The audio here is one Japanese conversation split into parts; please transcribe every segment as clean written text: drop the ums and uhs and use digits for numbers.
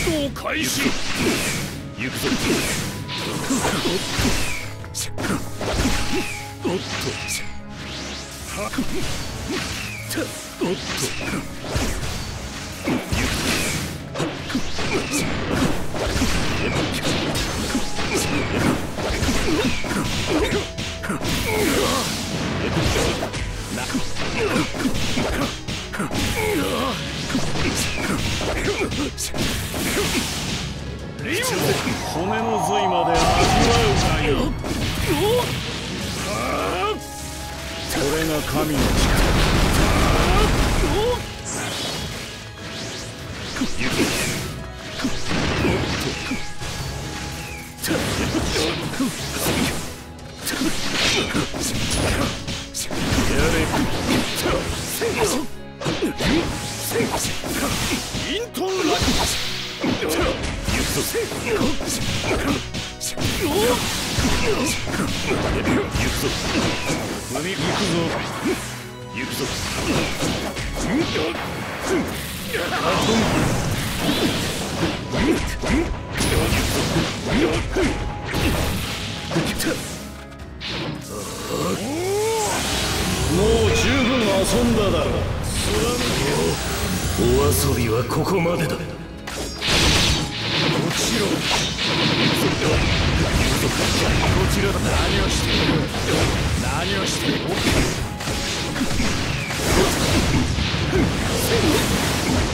動開始。行くぞ。おっと。はっ。おっと。 骨の髄まで味わうがよ。これが神の力。 イントンライもう十分遊んだだろう。 お遊びはここまでだ。 落ちろ。こちらだ。何をしている。何をしている。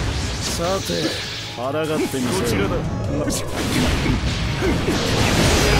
さて、抗ってみせよ。こちらだ。